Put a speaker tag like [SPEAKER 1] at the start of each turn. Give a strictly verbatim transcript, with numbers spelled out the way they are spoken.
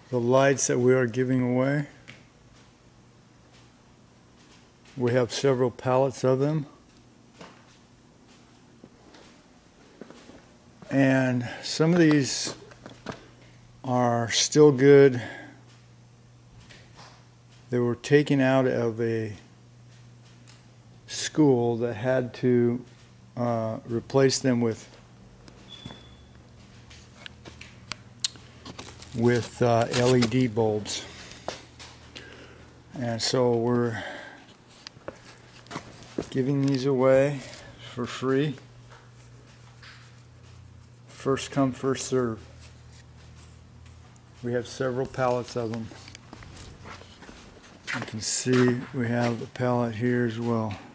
[SPEAKER 1] the lights that we are giving away. We have several pallets of them. And some of these are still good. They were taken out of a school that had to uh, replace them with with uh, L E D bulbs. And so we're giving these away for free. First come, first serve. We have several pallets of them. You can see we have a pallet here as well.